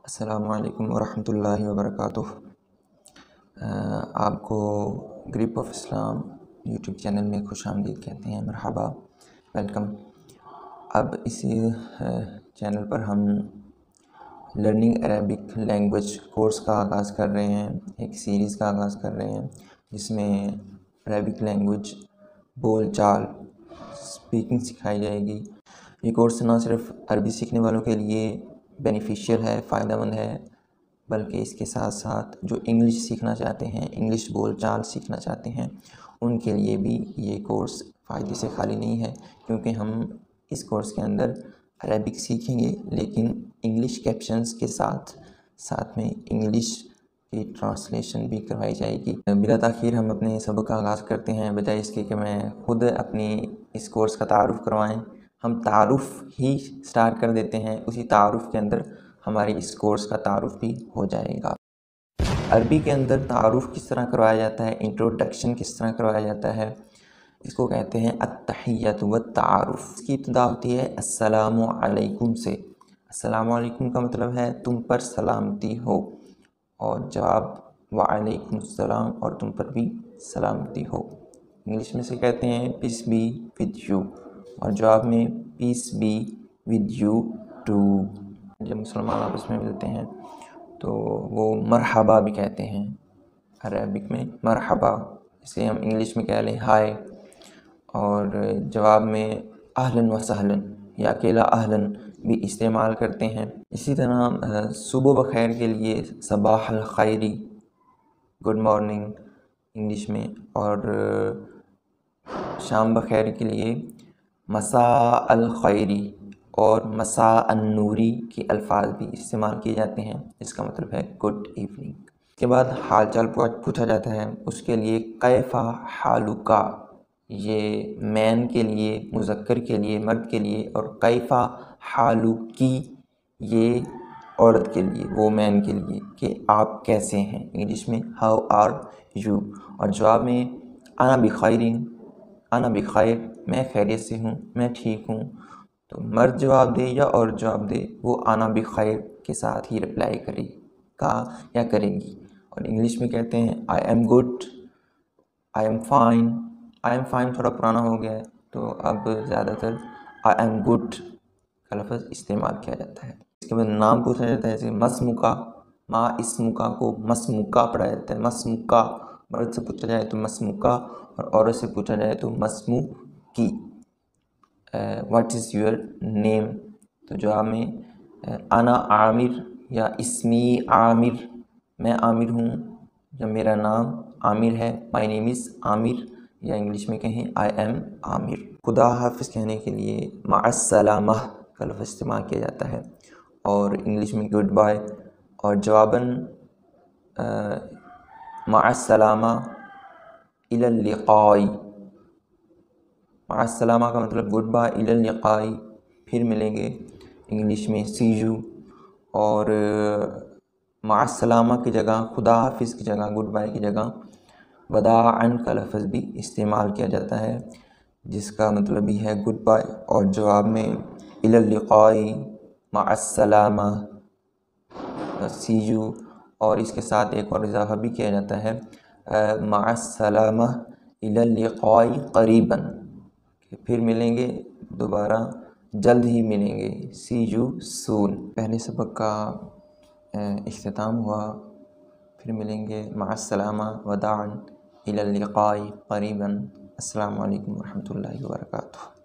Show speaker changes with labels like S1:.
S1: السلام علیکم ورحمۃ اللہ وبرکاتہ۔ آپ کو گریپ آف اسلام یوٹیوب چینل میں خوش آمدید کہتے ہیں، مرحبا، ویلکم۔ اب اسی چینل پر ہم لرننگ عربک لینگویج کورس کا آغاز کر رہے ہیں، ایک سیریز کا آغاز کر رہے ہیں جس میں عربک لینگویج بول چال اسپیکنگ سکھائی جائے گی۔ یہ کورس نہ صرف عربی سیکھنے والوں کے لیے بینیفیشیل ہے، فائدہ مند ہے، بلکہ اس کے ساتھ ساتھ جو انگلش سیکھنا چاہتے ہیں، انگلش بول چال سیکھنا چاہتے ہیں، ان کے لیے بھی یہ کورس فائدے سے خالی نہیں ہے، کیونکہ ہم اس کورس کے اندر عربک سیکھیں گے لیکن انگلش کیپشنز کے ساتھ میں انگلش کی ٹرانسلیشن بھی کروائی جائے گی۔ بلا تاخیر ہم اپنے سبق کا آغاز کرتے ہیں، بجائے اس کے کہ میں خود اپنی اس کورس کا تعارف کروائیں، ہم تعارف ہی سٹارٹ کر دیتے ہیں، اسی تعارف کے اندر ہماری اس کورس کا تعارف بھی ہو جائے گا۔ عربی کے اندر تعارف کس طرح کروایا جاتا ہے، انٹروڈکشن کس طرح کروایا جاتا ہے، اس کو کہتے ہیں التحیۃ والتعارف۔ اس کی ابتدا ہوتی ہے السلام علیکم سے۔ السلام علیکم کا مطلب ہے تم پر سلامتی ہو، اور جواب وعلیکم السلام، اور تم پر بھی سلامتی ہو۔ انگلش میں سے کہتے ہیں پیس بی ود یو، اور جواب میں peace be with you too. جب مسلمان آپس میں ملتے ہیں تو وہ مرحبا بھی کہتے ہیں، عربک میں مرحبا، اسے ہم انگلش میں کہہ لیں ہائے، اور جواب میں اہلاً و سہلاً یا اکیلا اہلاً بھی استعمال کرتے ہیں۔ اسی طرح صبح بخیر کے لیے صباح الخیری، گڈ مارننگ انگلش میں، اور شام بخیر کے لیے مساء الخیری اور مساء النوری کے الفاظ بھی استعمال کیے جاتے ہیں، اس کا مطلب ہے گڈ ایوننگ۔ اس کے بعد حال چال پوچھا جاتا ہے، اس کے لیے کیف حالک، یہ مین کے لیے، مذکر کے لیے، مرد کے لیے، اور کیف حالکی یہ عورت کے لیے، وہ مین کے لیے کہ آپ کیسے ہیں، انگلش میں ہاؤ آر یو، اور جواب میں انا بخیر، انا بخیر، میں خیریت سے ہوں، میں ٹھیک ہوں۔ تو مرد جواب دے یا عورت جواب دے، وہ انا بخیر کے ساتھ ہی رپلائی کرے گا یا کرے گی۔ اور انگلش میں کہتے ہیں I am good, I am fine. I am fine تھوڑا پرانا ہو گیا ہے، تو اب زیادہ تر آئی ایم گڈ کا لفظ استعمال کیا جاتا ہے۔ اس کے بعد نام پوچھا جاتا ہے، جیسے مسمکا، ما اسمکا کو مسمکا پڑھا جاتا ہے، مسمکا۔ مرد سے پوچھا جائے تو مسمکا، اور عورت سے پوچھا جائے تو مسموکی۔ واٹ از یور نیم، تو جواب میں انا عامر یا اسمی عامر، میں عامر ہوں یا میرا نام عامر ہے، مائی نیم از عامر، یا انگلش میں کہیں آئی ایم عامر۔ خدا حافظ کہنے کے لیے مع السلامہ کا لفظ استعمال کیا جاتا ہے، اور انگلش میں گڈ بائے، اور جواباً مع السلامہ الی اللقاء۔ مع السلامہ کا مطلب گڈ بائے، الی اللقاء پھر ملیں گے، انگلش میں سی یو، اور مع السلامہ کی جگہ، خدا حافظ کی جگہ، گڈ بائے کی جگہ وداعاً کا لفظ بھی استعمال کیا جاتا ہے، جس کا مطلب بھی ہے گڈ بائے، اور جواب میں الی اللقاء، مع السلامہ، سی یو، اور اس کے ساتھ ایک اور اضافہ بھی کیا جاتا ہے مع السلامہ الی اللقاء قریباً، کہ پھر ملیں گے دوبارہ، جلد ہی ملیں گے، سی یو سون۔ پہلے سبق کا اختتام ہوا، پھر ملیں گے، مع السلامہ، وداعاً، الی اللقاء قریباً۔ السلام علیکم ورحمۃ اللہ وبرکاتہ۔